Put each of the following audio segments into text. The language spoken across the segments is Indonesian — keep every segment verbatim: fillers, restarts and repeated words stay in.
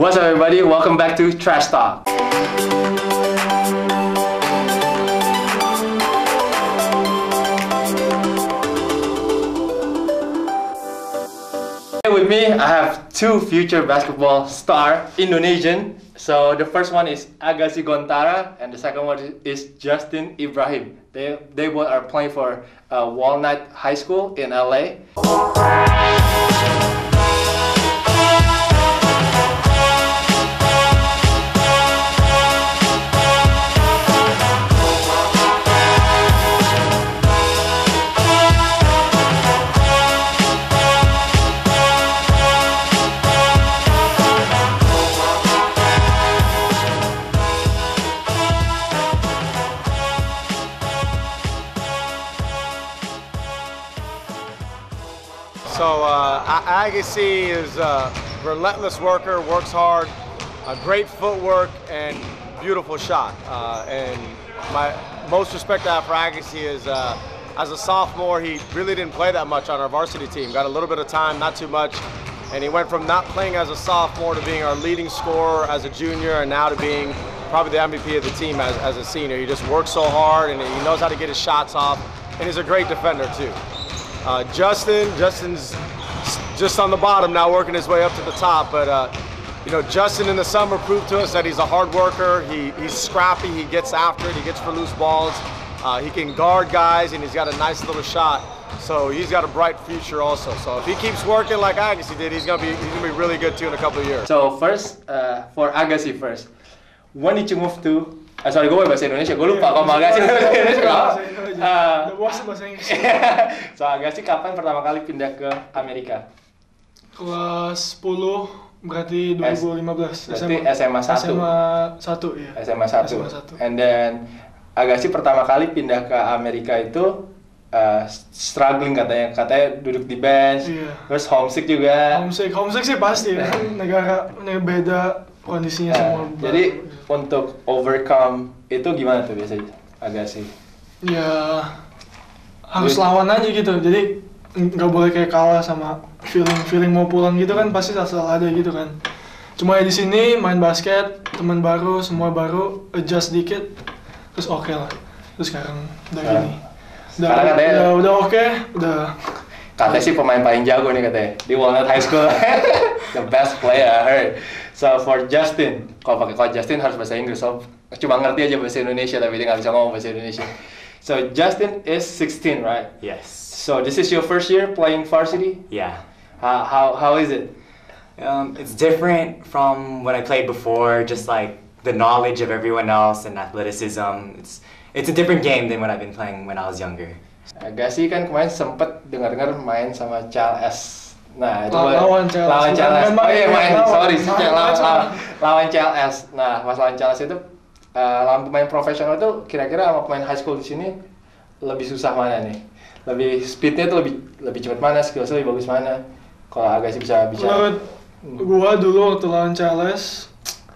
What's up, everybody? Welcome back to Trash Talk. With me, I have two future basketball star Indonesian. So the first one is Agassi Goantara, and the second one is Justin Ibrahim. They they both are playing for uh, Walnut High School in L A. So uh, Agassi is a relentless worker, works hard, a great footwork, and beautiful shot. Uh, and my most respect I have for Agassi is, uh, as a sophomore, he really didn't play that much on our varsity team. Got a little bit of time, not too much, and he went from not playing as a sophomore to being our leading scorer as a junior, and now to being probably the M V P of the team as, as a senior. He just works so hard, and he knows how to get his shots off, and he's a great defender too. Uh, Justin, Justin's just on the bottom now, working his way up to the top. But uh, you know, Justin in the summer proved to us that he's a hard worker. He, he's scrappy. He gets after it. He gets for loose balls. Uh, he can guard guys, and he's got a nice little shot. So he's got a bright future also. So if he keeps working like Agassi did, he's gonna be he's gonna be really good too in a couple of years. So first, uh, for Agassi first, when did you move to? Uh, sorry, gue bahasa Indonesia, gue lupa kalau Agassi bahasa Indonesia. Uh, bahasa Inggris. So Agassi kapan pertama kali pindah ke Amerika? Kelas sepuluh, berarti dua ribu lima belas. Berarti S M A satu. S M A satu, ya. S M A satu. And then Agassi pertama kali pindah ke Amerika itu uh, struggling katanya, katanya duduk di bench, iya. Terus homesick juga. Homesick, homesick sih pasti, kan negara beda kondisinya uh, semua. Jadi untuk overcome itu gimana tuh biasanya Agassi? Ya harus lawan aja gitu, jadi nggak boleh kayak kalah sama feeling feeling mau pulang gitu kan, pasti asal ada gitu kan. Cuma ya di sini main basket, teman baru, semua baru, adjust dikit, terus oke okay lah. Terus sekarang udah gini, udah katanya, udah, udah oke, okay, udah. Katanya sih pemain paling jago nih katanya di Walnut High School, the best player I heard. So for Justin, kalau pakai kalau Justin harus bahasa Inggris, so cuma ngerti aja bahasa Indonesia tapi dia nggak bisa ngomong bahasa Indonesia. So Justin is sixteen, right? Yes. So this is your first year playing varsity? Yeah. How how how is it? Um, it's different from when I played before. Just like the knowledge of everyone else and athleticism. It's it's a different game than what I've been playing when I was younger. Agassi kan kemarin sempet dengar-dengar main sama C L S. Nah, itu lawan C L S. Lawan C L S. Oh iya main, sorry, si main, lawan, lawan, lawan C L S. Nah, pas lawan C L S itu uh, lawan pemain profesional itu kira-kira sama pemain high school di sini lebih susah mana nih? Lebih speednya tuh lebih lebih cepat mana, skillsnya lebih bagus mana? Kalau Agassi bisa bicara. Menurut gua dulu waktu lawan C L S,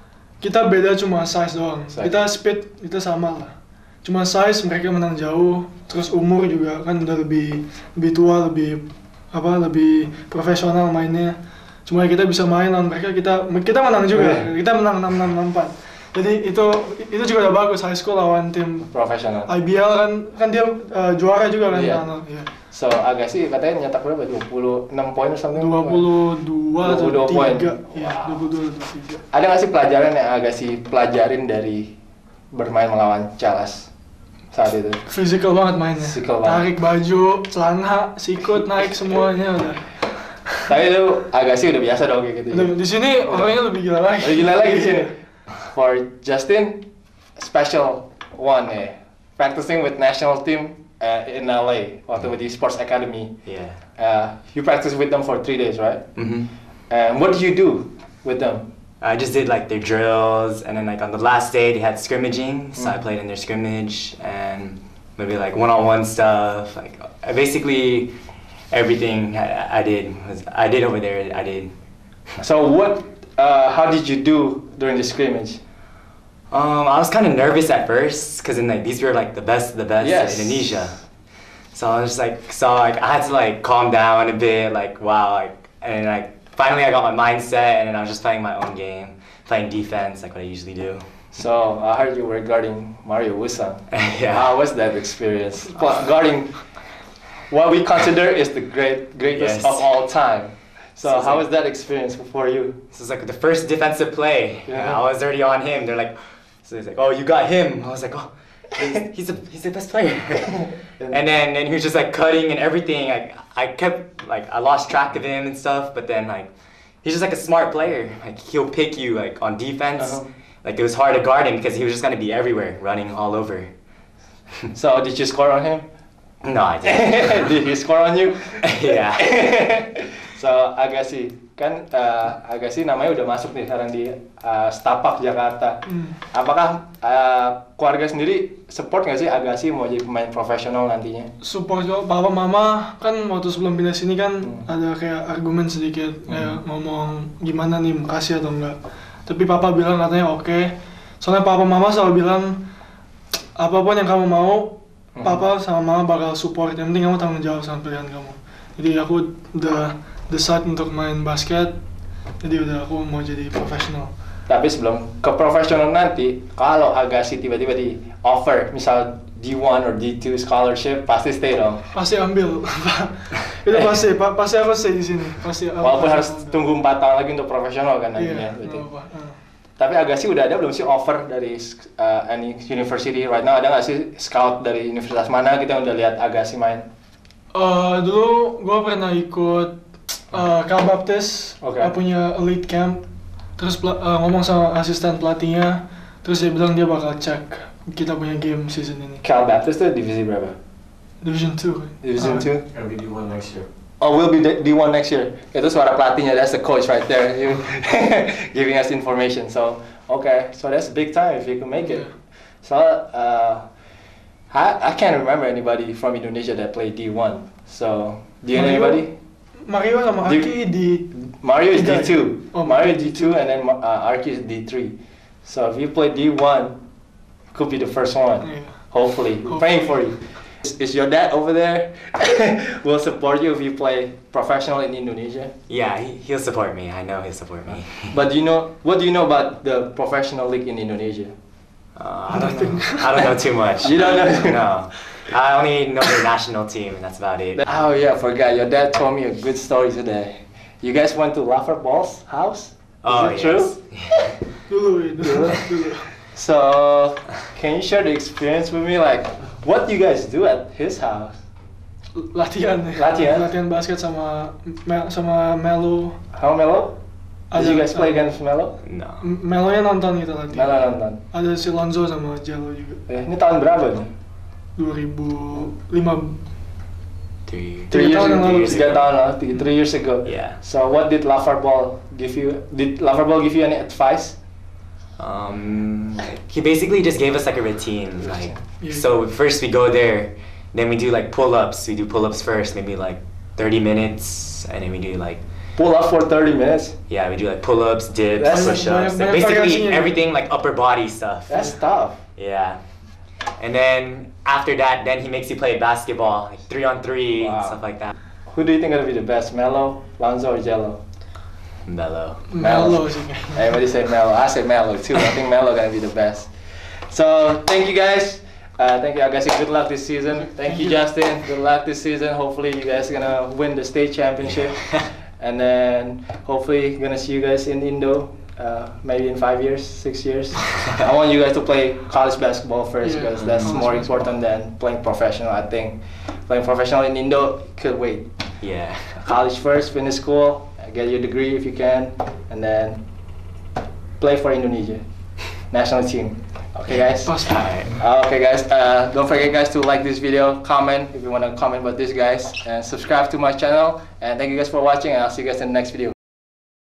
kita beda cuma size doang. Size. Kita speed kita sama lah. Cuma size mereka menang jauh, terus umur juga kan udah lebih lebih tua, lebih apa lebih profesional mainnya. Cuma kita bisa main lawan mereka, kita kita menang juga. Yeah. Kita menang enam enam enam empat. Jadi itu itu juga udah bagus, high school lawan tim profesional. I B L kan kan dia uh, juara juga kan. Yeah. Nah, yeah. So Agassi katanya nyetak berapa? dua puluh enam poin atau something? dua puluh dua atau tiga. Iya, dua puluh dua atau tiga. Ada nggak sih pelajaran yang Agassi pelajarin dari bermain melawan C L S saat itu? Physical banget mainnya. Physical banget. Tarik baju, celana, sikut naik semuanya udah. Tapi itu Agassi udah biasa dong kayak gitu. Udah, di sini orangnya lebih gila lagi. Lebih gila lagi di sini. For Justin, special one eh, practicing with national team uh, in L A waktu with the sports academy. Yeah. Uh, you practice with them for three days, right? Mm-hmm. And what did you do with them? I just did like their drills, and then like on the last day they had scrimmaging, so mm. I played in their scrimmage, and maybe like one-on-one stuff. Like I basically everything I, I did was I did over there. I did. So what? Uh, how did you do during the scrimmage? Um, I was kind of nervous at first, cause then like these were like the best of the best yes. in Indonesia. So I was just like, so like I had to like calm down a bit, like wow, like and like finally I got my mindset, and then I was just playing my own game, playing defense like what I usually do. So I heard you were guarding Mario Wusang. Yeah. How was that experience? Plus guarding what we consider is the great greatest Yes. of all time. So So it's how like- was that experience for you? This is like the first defensive play. Yeah. I was already on him. They're like, so he's like, oh, you got him. I was like, oh, he's, he's, the, he's the best player. and then and he was just like cutting and everything. Like I kept like I lost track of him and stuff. But then like he's just like a smart player. Like he'll pick you like on defense. Uh-huh. Like it was hard to guard him because he was just gonna be everywhere, running all over. So did you score on him? No, I didn't. Did he score on you? Yeah. So Agassi kan uh, Agassi namanya udah masuk nih sekarang di uh, Setapak Jakarta. Hmm. Apakah uh, keluarga sendiri support nggak sih Agassi mau jadi pemain profesional nantinya? Support kok, papa mama kan waktu sebelum pindah sini kan Hmm. ada kayak argumen sedikit kayak ngomong gimana nih makasih atau enggak. Tapi papa bilang katanya oke. Soalnya papa mama selalu bilang apapun yang kamu mau, Hmm. papa sama mama bakal support. Yang penting kamu tanggung jawab sama pilihan kamu. Jadi aku udah decide untuk main basket. Jadi udah aku mau jadi profesional. Tapi sebelum ke profesional nanti, kalau Agassi tiba-tiba di offer misal D one or D two scholarship, pasti stay dong. Pasti ambil. Itu pasti, pa- pasti aku stay di sini. Pasti. aku Walaupun pasti harus ambil. tunggu empat tahun lagi untuk profesional kan Iya, nantinya. nggak berarti. apa-apa. Ah. Tapi Agassi udah ada belum sih offer dari uh, any university right now? Ada nggak sih scout dari universitas mana kita udah lihat Agassi main? Eh, dulu gue pernah ikut uh, Cal Baptist, Oke. uh, punya elite camp. Terus pela- uh, ngomong sama asisten pelatihnya, terus dia bilang dia bakal cek kita punya game season ini. Cal Baptist tuh divisi berapa? Division two. Division Ah. two. Gonna be D one next year. Oh, we'll be D one next year. Itu suara pelatihnya, that's the coach right there, you giving us information. So, okay, so that's big time if you can make it. Yeah. So, uh, I I can't remember anybody from Indonesia that played D one. So, do you know Mario? anybody? Mario sama Di- Aki di Mario is D Tiga. two. Oh, Mario Mario is D two, and then uh, Arki is D three. So if you play D one, could be the first one. Yeah. Hopefully, Hopefully. praying for you. Is, is your dad over there? Will support you if you play professional in Indonesia. Yeah, he, he'll support me. I know he'll support me. But do you know what do you know about the professional league in Indonesia? Uh, I don't know. I don't know too much. You don't know? No. I only know the national team, and that's about it. Oh yeah, I forgot. Your dad told me a good story today. You guys went to Laffer Ball's house? Is Oh, it true? yes. dulu, ya, dulu, dulu. So, can you share the experience with me? Like, what do you guys do at his house? Latihan ya. Latihan? Latihan basket sama Mel, sama Melo. How Melo? Did Ada- you guys play against Melo? No. M- Melonya nonton kita Melo latihan. nonton. Ada si Lonzo sama Jello juga. Eh, ini tahun berapa nih? dua ribu lima. Three. Three years tahun yang ago. lalu. Tiga tahun lalu. Three, three years ago. Yeah. So, what did Laffer Ball give you? Did Laffer Ball give you any advice? Um, he basically just gave us like a routine. Like, Yeah. so first we go there, then we do like pull-ups. We do pull-ups first, maybe like thirty minutes, and then we do like Pull up for thirty minutes. yeah, we do like pull-ups, dips, That's- push-ups, banyak- like banyak basically variasinya. everything like upper body stuff. That's tough. Yeah. And then after that, then he makes you play basketball, like three on three, Wow. stuff like that. Who do you think gonna be the best, Melo, Lonzo, or Jello? Mellow. Melo sih kayaknya. Everybody say Melo. I say Melo too. I think Melo gonna be the best. So thank you guys. Uh, thank you, Agassi. Good luck this season. Thank you, Justin. Good luck this season. Hopefully you guys gonna win the state championship, and then hopefully gonna see you guys in Indo. Uh, maybe in five years, six years. I want you guys to play college basketball first Yeah, because that's college more basketball. important than playing professional. I think playing professional in Indo could wait. Yeah. College first, finish school, get your degree if you can, and then play for Indonesia national team. Okay, guys. Pasti. Alright. Uh, okay, guys. Uh, don't forget, guys, to like this video, comment if you want to comment about this, guys, and subscribe to my channel. And thank you guys for watching. And I'll see you guys in the next video.